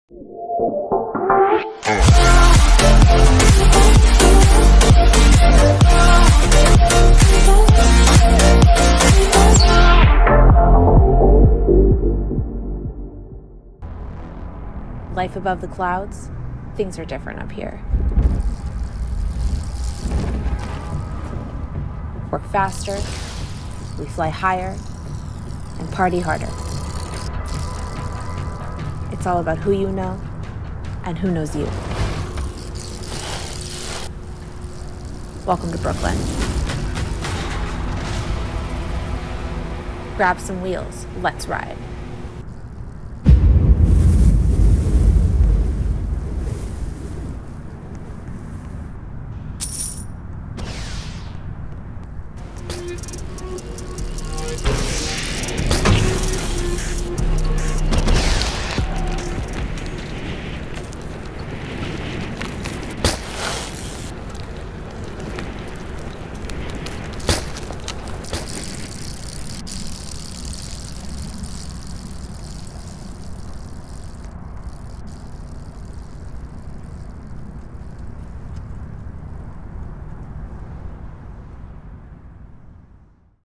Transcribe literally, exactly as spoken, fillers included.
Life above the clouds, things are different up here. Work faster, we fly higher, and party harder. It's all about who you know and who knows you. Welcome to Brooklyn. Grab some wheels, let's ride.